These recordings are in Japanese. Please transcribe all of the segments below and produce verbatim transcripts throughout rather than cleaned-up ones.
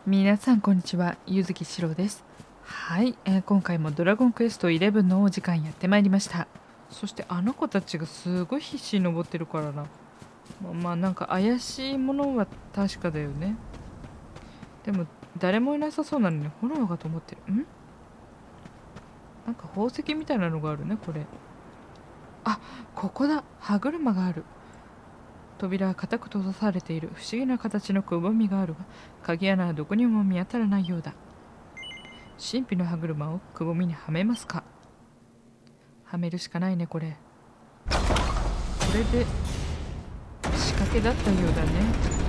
皆さんこんにちは、ゆずきしろです。はい、えー今回もドラゴンクエストじゅういちのお時間やってまいりました。そしてあの子たちがすごい必死に登ってるからな。まあ、まあなんか怪しいものは確かだよね。でも誰もいなさそうなのに炎がと思ってる。んなんか宝石みたいなのがあるね、これ。あ、ここだ。歯車がある。扉は固く閉ざされている。不思議な形のくぼみがあるが、鍵穴はどこにも見当たらないようだ。神秘の歯車をくぼみにはめますか。はめるしかないね、これ。これで仕掛けだったようだね。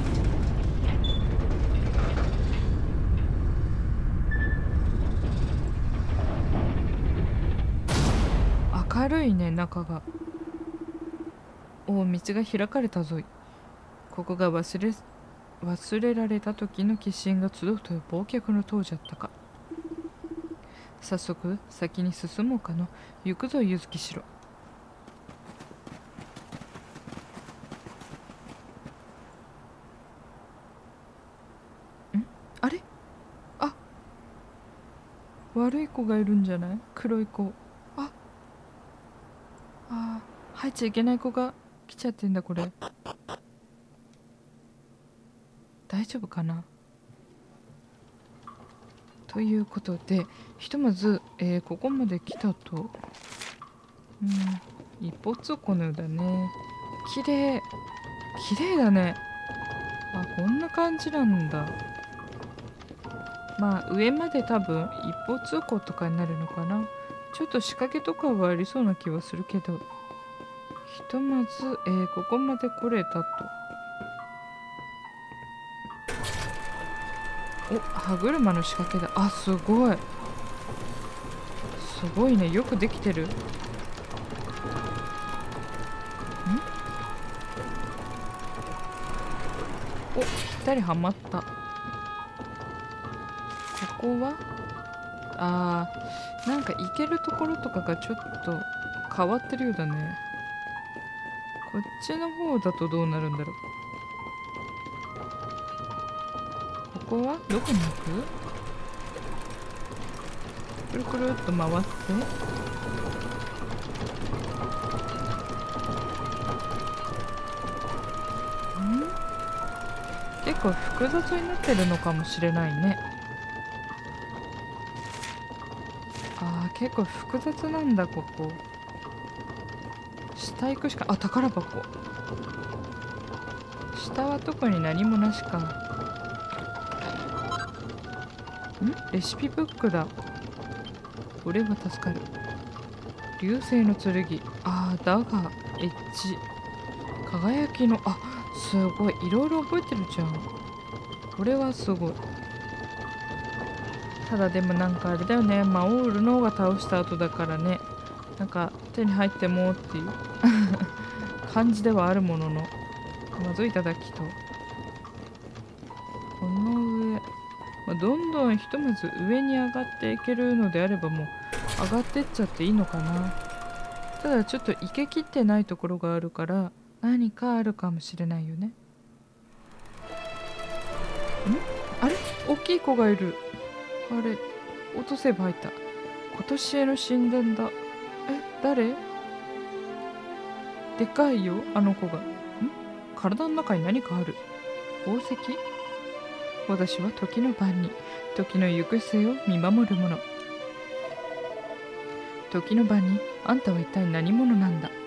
明るいね、中が。おお、道が開かれたぞい。ここが忘れ忘れられた時の寄進が集うという忘却の塔じゃったか。早速先に進もうかの。行くぞ、ゆずきしろ。んあれ、あ、悪い子がいるんじゃない？黒い子。ああー、入っちゃいけない子が来ちゃってんだ、これ。大丈夫かな。ということで、ひとまず、えーここまで来たと。うん、一方通行のようだね。綺麗綺麗だね。あ、こんな感じなんだ。まあ上まで多分一方通行とかになるのかな。ちょっと仕掛けとかはありそうな気はするけど、ひとまず、えーここまで来れたと。お、歯車の仕掛けだ。あ、すごいすごいね。よくできてる。んお、ぴったりはまった。ここはあー、なんか行けるところとかがちょっと変わってるようだね。こっちの方だとどうなるんだろう。ここはどこに行く？くるくるっと回って、ん結構複雑になってるのかもしれないね。あー、結構複雑なんだ、ここ。下行くしか、あ、宝箱。下は特に何もなしか。んレシピブックだ。これは助かる。流星の剣。あー、だがエッジ。輝きの、あ、すごいいろいろ覚えてるじゃん。これはすごい。ただでもなんかあれだよね、魔王ルノーが倒した後だからね、なんか手に入ってもっていう感じではあるものの、まずいただきと、この上、まあ、どんどんひとまず上に上がっていけるのであればもう上がってっちゃっていいのかな。ただちょっと行けきってないところがあるから何かあるかもしれないよね。んあれ、大きい子がいる。あれ、落とせば入った。今年への神殿だ。え、誰？でかいよ、あの子が。ん体の中に何かある。宝石？私は時の番に、時の行く末を見守る者。時の番に、あんたは一体何者なんだ。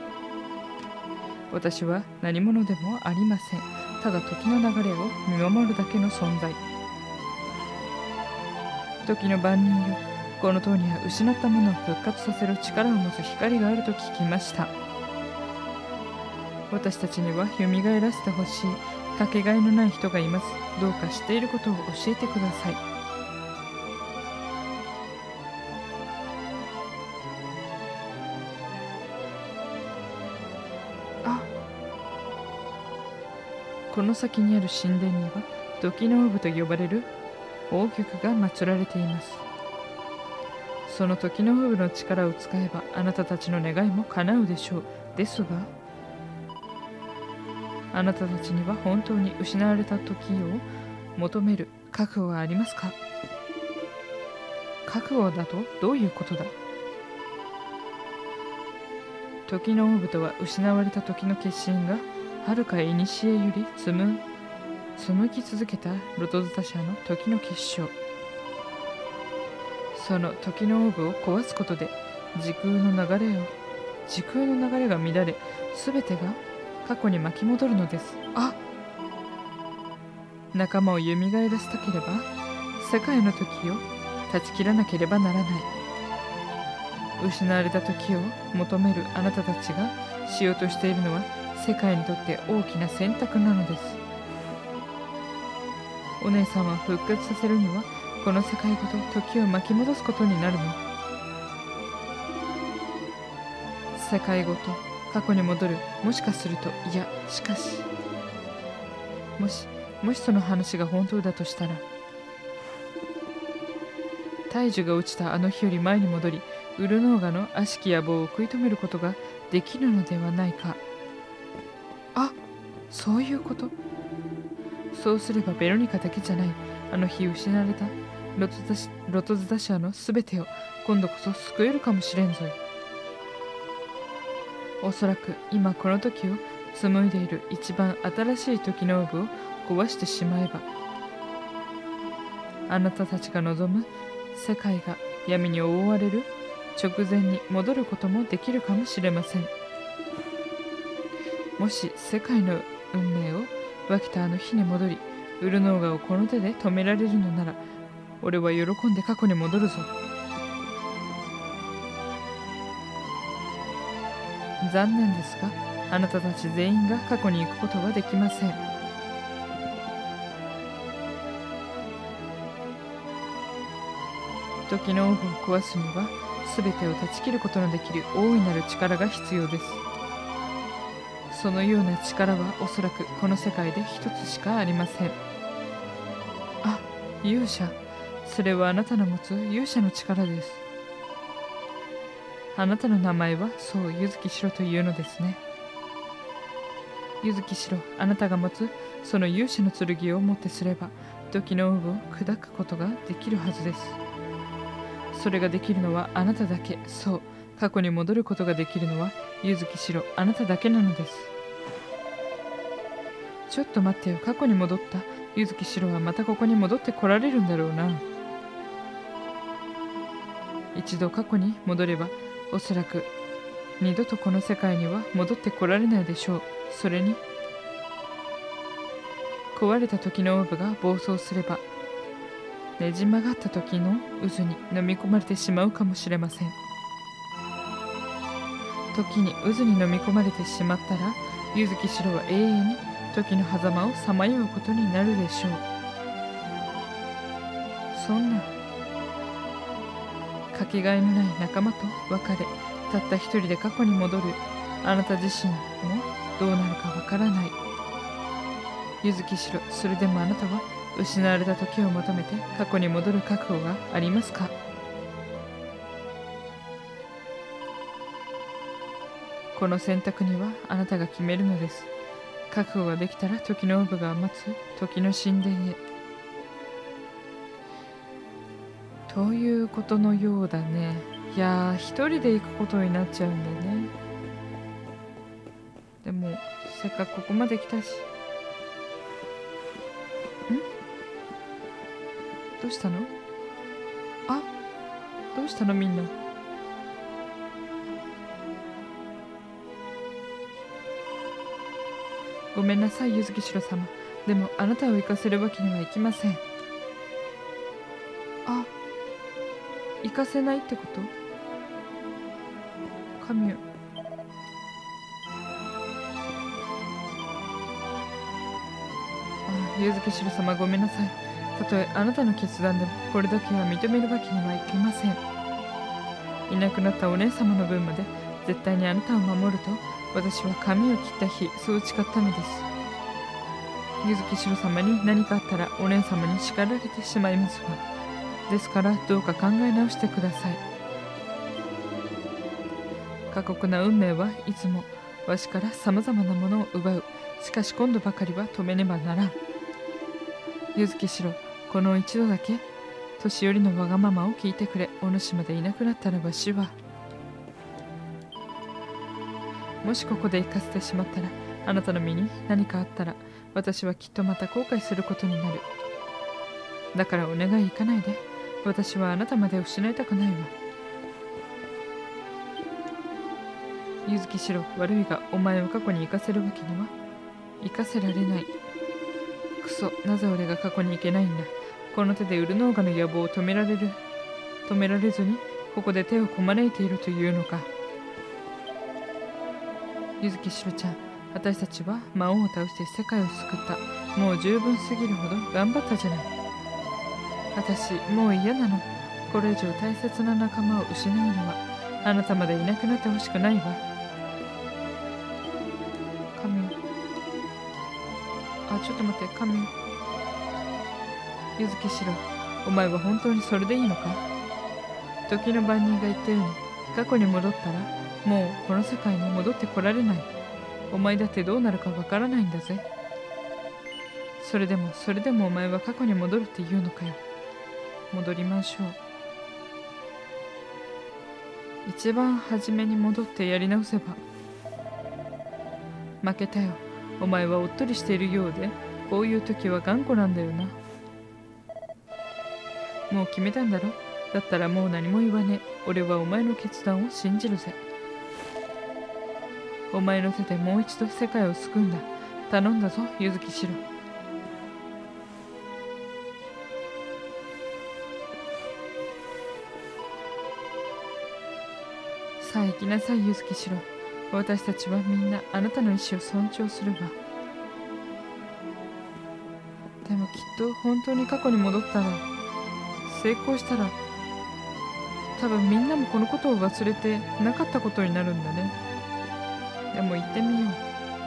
私は何者でもありません。ただ時の流れを見守るだけの存在。時の番人よ、この塔には失ったものを復活させる力を持つ光があると聞きました。私たちには蘇らせてほしいかけがえのない人がいます。どうか知っていることを教えてください。あ、この先にある神殿には時のオーブと呼ばれる王玉が祀られています。その時のオーブの力を使えばあなたたちの願いも叶うでしょう。ですがあなたたちには本当に失われた時を求める覚悟はありますか？覚悟だとどういうことだ？時のオーブとは失われた時の決心がはるか古より紡紡ぎ続けたロトズタ社の時の結晶。その時のオーブを壊すことで時空の流れを時空の流れが乱れ、すべてが過去に巻き戻るのです。あ、仲間を蘇らせたければ世界の時を断ち切らなければならない。失われた時を求めるあなたたちがしようとしているのは世界にとって大きな選択なのです。お姉さんは復活させるにはこの世界ごと時を巻き戻すことになるの。世界ごと過去に戻る。もしかすると、いやしかしもしもしその話が本当だとしたら、大樹が落ちたあの日より前に戻り、ウルノーガの悪しき野望を食い止めることができるのではないか。あ、そういうこと。そうすればベロニカだけじゃない、あの日失われたロトズダロトズダ社のすべてを今度こそ救えるかもしれんぞい。おそらく今この時を紡いでいる一番新しい時のオーブを壊してしまえば、あなたたちが望む世界が闇に覆われる直前に戻ることもできるかもしれません。もし世界の運命を分けたあの日に戻り、ウルノーガをこの手で止められるのなら、俺は喜んで過去に戻るぞ。残念ですが、あなたたち全員が過去に行くことはできません。時のオーブを壊すには、すべてを断ち切ることのできる大いなる力が必要です。そのような力はおそらくこの世界で一つしかありません。あ、勇者。それはあなたの持つ勇者の力です。あなたの名前はそう柚木しろというのですね。柚木しろ、あなたが持つその勇者の剣をもってすれば時のオーブを砕くことができるはずです。それができるのはあなただけ。そう、過去に戻ることができるのは柚木しろ、あなただけなのです。ちょっと待ってよ。過去に戻った柚木しろはまたここに戻ってこられるんだろうな。一度過去に戻ればおそらく二度とこの世界には戻ってこられないでしょう。それに壊れた時のオーブが暴走すればねじ曲がった時の渦に飲み込まれてしまうかもしれません。時に渦に飲み込まれてしまったら柚木しろは永遠に時の狭間をさまようことになるでしょう。そんなかけがえのない仲間と別れ、たった一人で過去に戻るあなた自身もどうなるかわからない。柚木しろ、それでもあなたは失われた時を求めて過去に戻る覚悟がありますか？この選択にはあなたが決めるのです。覚悟ができたら時のオーブが待つ時の神殿へ。ということのようだね。いやー、一人で行くことになっちゃうんだよね。でもせっかくここまで来たし。ん？どうしたの？あ、どうしたのみんな。ごめんなさい柚木しろ様。でもあなたを行かせるわけにはいきません。あ、行かせないってこと？神よ。あ、柚木しろ様、ごめんなさい。たとえあなたの決断でもこれだけは認めるわけにはいきません。いなくなったお姉様の分まで絶対にあなたを守ると私は髪を切った日そう誓ったのです。柚木しろ様に何かあったらお姉様に叱られてしまいますわ。ですからどうか考え直してください。過酷な運命はいつもわしからさまざまなものを奪う。しかし今度ばかりは止めねばならん。柚木しろ、 この一度だけ年寄りのわがままを聞いてくれ。お主までいなくなったらわしは、もしここで生かせてしまったら、あなたの身に何かあったら、私はきっとまた後悔することになる。だからお願い行かないで。私はあなたまで失いたくないわ。柚木しろ、悪いがお前を過去に行かせるわけには行かせられない。クソ、なぜ俺が過去に行けないんだ。この手でウルノーガの野望を止められる止められずにここで手をこまねいているというのか。柚木しろちゃん、私たちは魔王を倒して世界を救った。もう十分すぎるほど頑張ったじゃない。私もう嫌なの。これ以上大切な仲間を失うのはあなたまでいなくなってほしくないわ。神よ、あ、ちょっと待って、神よ。柚木しろ、お前は本当にそれでいいのか。時の番人が言ったように、過去に戻ったらもうこの世界に戻ってこられない。お前だってどうなるかわからないんだぜ。それでもそれでもお前は過去に戻るって言うのかよ。戻りましょう。一番初めに戻ってやり直せば。負けたよ。お前はおっとりしているようで、こういう時は頑固なんだよな。もう決めたんだろ。だったらもう何も言わねえ。俺はお前の決断を信じるぜ。お前の手でもう一度世界を救うんだ。頼んだぞ、柚木しろ。さあ行きなさい、柚木しろ。私たちはみんなあなたの意志を尊重するわ。でもきっと本当に過去に戻ったら、成功したら、多分みんなもこのことを忘れてなかったことになるんだね。でも行ってみよう。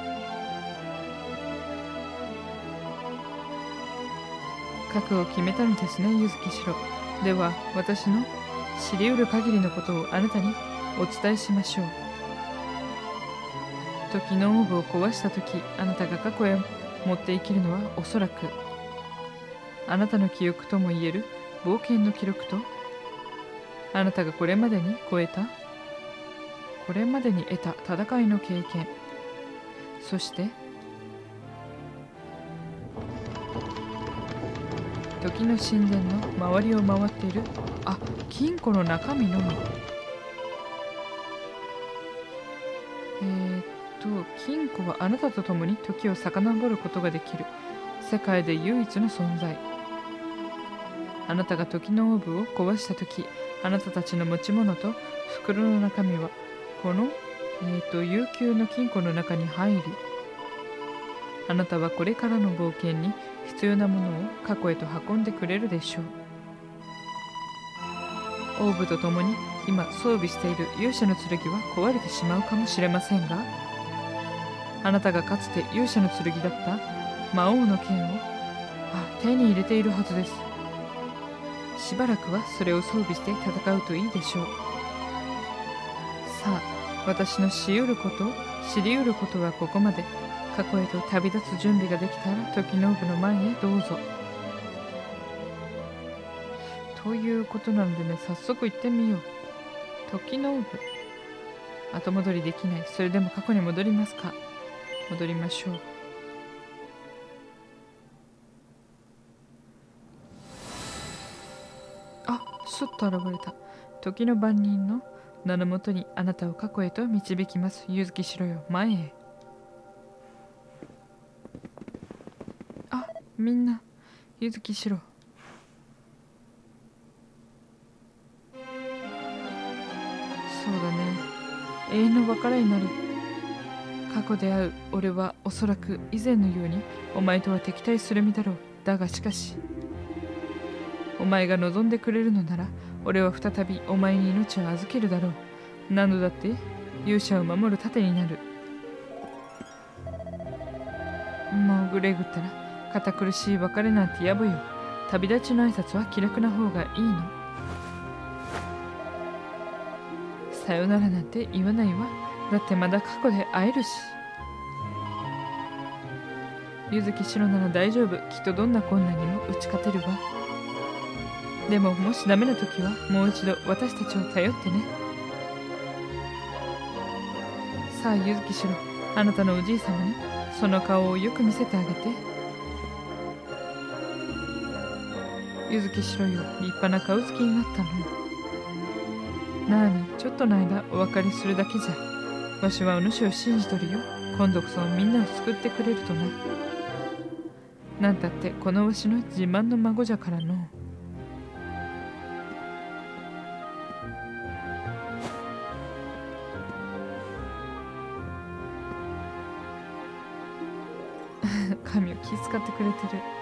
覚悟を決めたのですね、柚木しろ。では私の知りうる限りのことをあなたにお伝えしましょう。時のオーブを壊した時、あなたが過去へ持って生きるのはおそらくあなたの記憶ともいえる冒険の記録と、あなたがこれまでに超えたこれまでに得た戦いの経験、そして時の神殿の周りを回っているあ金庫の中身のみ。えー、っと金庫はあなたと共に時を遡ることができる世界で唯一の存在。あなたが時のオーブを壊したとき、あなたたちの持ち物と袋の中身はこの、えー、と悠久の金庫の中に入り、あなたはこれからの冒険に必要なものを過去へと運んでくれるでしょう。オーブと共に今装備している勇者の剣は壊れてしまうかもしれませんが、あなたがかつて勇者の剣だった魔王の剣をあ手に入れているはずです。しばらくはそれを装備して戦うといいでしょう。さあ、私の知りうること知りうることはここまで。過去へと旅立つ準備ができたら時のオーブの前へどうぞ。ということなのでね、早速行ってみよう。時のオーブ、後戻りできない。それでも過去に戻りますか。戻りましょう。あ、スッと現れた。時の番人の名のもとにあなたを過去へと導きます。柚木しろよ、前へ。あ、みんな柚木しろ。そうだね、永遠の別れになる。過去で会う俺はおそらく以前のようにお前とは敵対する身だろう。だがしかしお前が望んでくれるのなら俺は再びお前に命を預けるだろう。何度だって勇者を守る盾になる。もうグレグったら堅苦しい別れなんてやぼよ。旅立ちの挨拶は気楽な方がいいの。さよならなんて言わないわ。だってまだ過去で会えるし。 柚木白なら大丈夫。きっとどんな困難にも打ち勝てるわ。でももしダメな時はもう一度私たちを頼ってね。さあ柚木白、あなたのおじい様にその顔をよく見せてあげて。柚木白よ、立派な顔つきになったの。なあに、ちょっとの間お別れするだけじゃ。わしはお主を信じとるよ。今度こそみんなを救ってくれるとな。なんたってこのわしの自慢の孫じゃからの。神を気遣ってくれてる。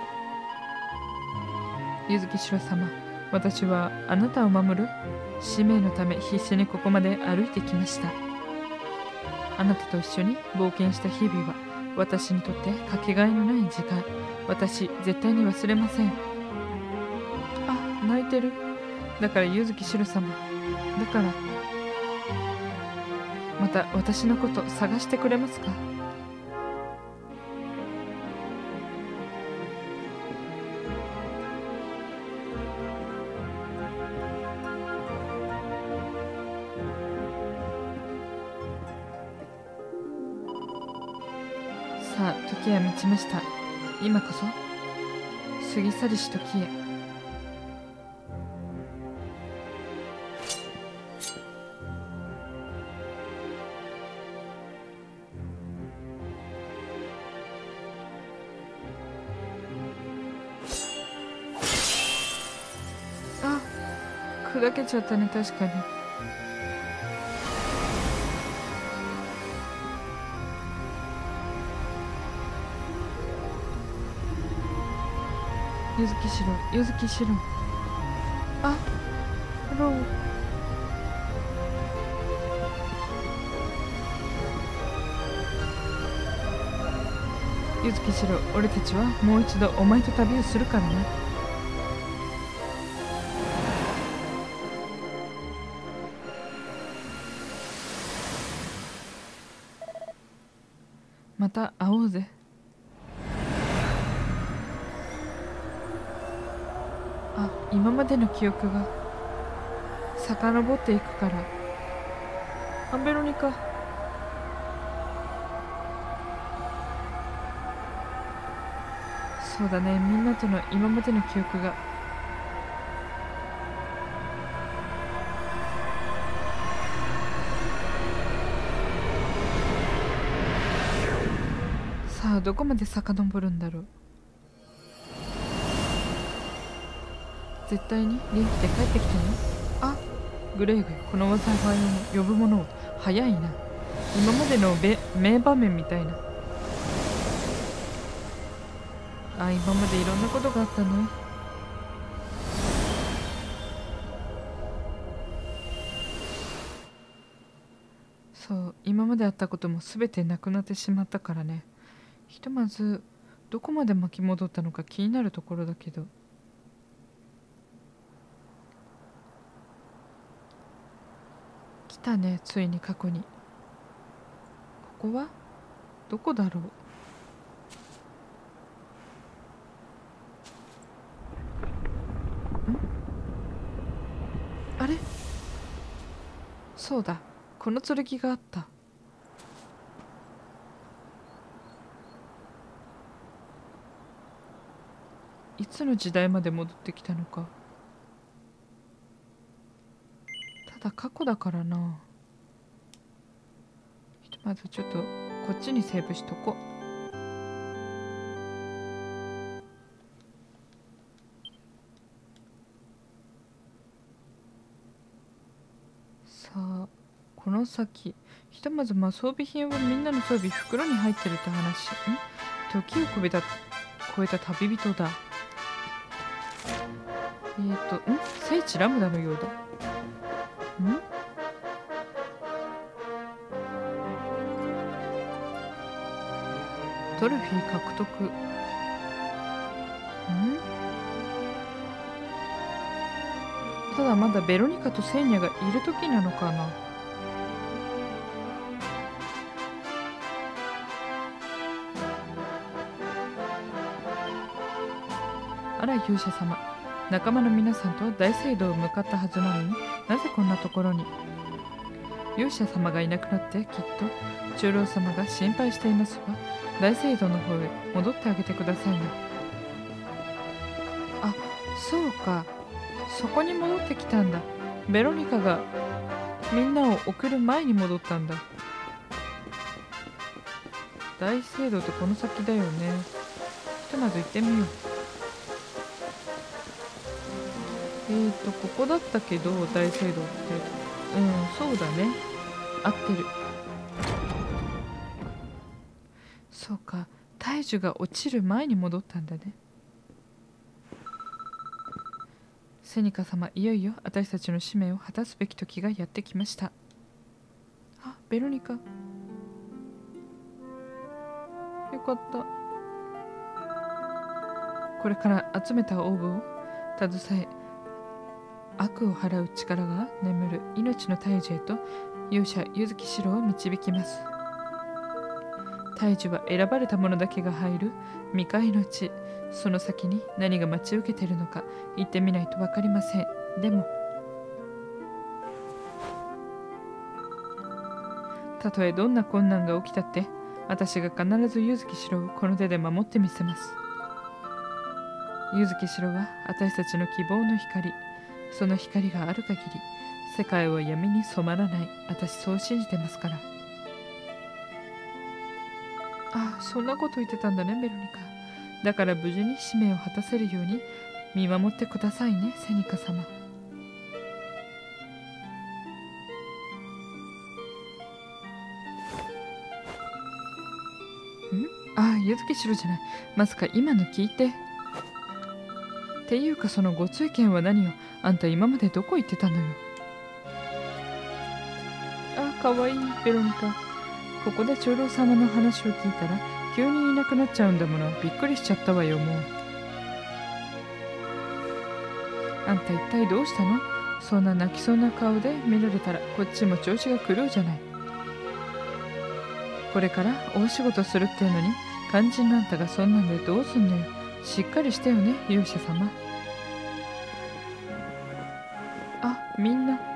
柚木白様、私はあなたを守る使命のため必死にここまで歩いてきました。あなたと一緒に冒険した日々は私にとってかけがえのない時間。私絶対に忘れません。あ、泣いてる。だから柚木白様、だからまた私のこと探してくれますか？さあ、時は満ちました。今こそ過ぎ去りし時へ。あ、砕けちゃったね、確かに。柚木白、柚木白。あ、ロー。柚木白、俺たちはもう一度お前と旅をするからな。また会おうぜ。あ、今までの記憶が遡っていくから。あ、ベロニカ。そうだね、みんなとの今までの記憶が。さあ、どこまで遡るんだろう。絶対に元気で帰ってきてね。あ、グレイグ、この災いを呼ぶものを早いな。今までの名場面みたいな。あ、今までいろんなことがあったね。そう、今まであったことも全てなくなってしまったからね。ひとまずどこまで巻き戻ったのか気になるところだけど。来たね、ついに過去に。ここはどこだろう。ん？あれ？そうだ、この剣があった。いつの時代まで戻ってきたのか。ただ過去だからな。ひとまずちょっとこっちにセーブしとこ。さあ、この先、ひとまずまあ装備品はみんなの装備袋に入ってるって話。ん？時を超えた超えた旅人だ。えっ、ー、と、ん？聖地ラムダのようだ。ん？トロフィー獲得。ん？ただまだベロニカとセーニャがいる時なのかな。 あら勇者様、仲間の皆さんと大聖堂を向かったはずなのになぜこんなところに。勇者様がいなくなってきっと中老様が心配していますわ。大聖堂の方へ戻ってあげてくださいな。あ、そうか、そこに戻ってきたんだ。ベロニカがみんなを送る前に戻ったんだ。大聖堂ってこの先だよね。ひとまず行ってみよう。えーとここだったけど大聖堂って、うんそうだね、合ってる。そうか、大樹が落ちる前に戻ったんだね。セニカ様、いよいよ私たちの使命を果たすべき時がやってきました。あ、ベロニカ、よかった。これから集めたオーブを携え、悪を払う力が眠る命の大樹へと勇者柚木四郎を導きます。大樹は選ばれた者だけが入る未開の地。その先に何が待ち受けているのか行ってみないと分かりません。でもたとえどんな困難が起きたって私が必ず柚木四郎をこの手で守ってみせます。柚木四郎は私たちの希望の光。その光がある限り世界は闇に染まらない。私そう信じてますから。ああ、そんなこと言ってたんだね、ベロニカ。だから無事に使命を果たせるように見守ってくださいね、セニカ様。んああ、柚木四郎じゃない。まさか今の聞いて。っていうかそのご追見は何よ。あんた今までどこ行ってたのよ。あ、かわいいベロニカ。ここで長老様の話を聞いたら急にいなくなっちゃうんだもの。びっくりしちゃったわよ。もうあんた一体どうしたの。そんな泣きそうな顔で見られたらこっちも調子が狂うじゃない。これから大仕事するっていうのに肝心のあんたがそんなんでどうすんのよ。しっかりしてよね、勇者様。あ、みんな。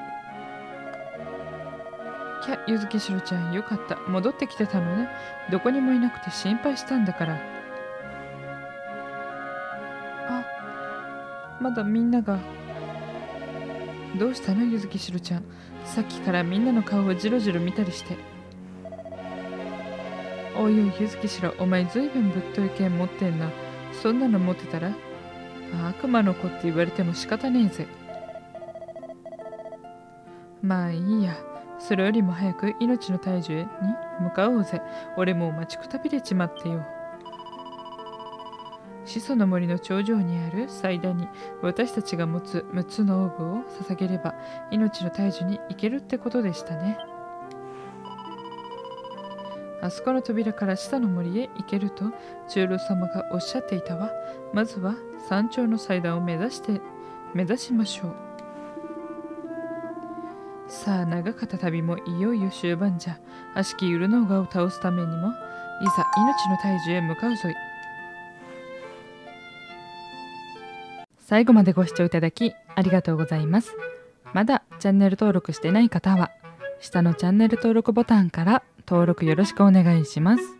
キャ、柚木しろちゃん、よかった。戻ってきてたのね。どこにもいなくて心配したんだから。あ、まだみんなが。どうしたの、柚木しろちゃん。さっきからみんなの顔をじろじろ見たりして。おいおい、柚木しろ、お前ずいぶんぶっとい剣持ってんな。そんなの持ってたら悪魔の子って言われても仕方ねえぜ。まあいいや。それよりも早く命の大樹へに向かおうぜ。俺もう待ちくたびれちまってよ。始祖の森の頂上にある祭壇に私たちが持つむっつのオーブを捧げれば命の大樹に行けるってことでしたね。あそこの扉から下の森へ行けると中老様がおっしゃっていたわ。まずは山頂の祭壇を目指して目指しましょう。さあ、長かった旅もいよいよ終盤じゃ。悪しきウルノーガを倒すためにもいざ命の大樹へ向かうぞい。最後までご視聴いただきありがとうございます。まだチャンネル登録してない方は下のチャンネル登録ボタンから登録よろしくお願いします。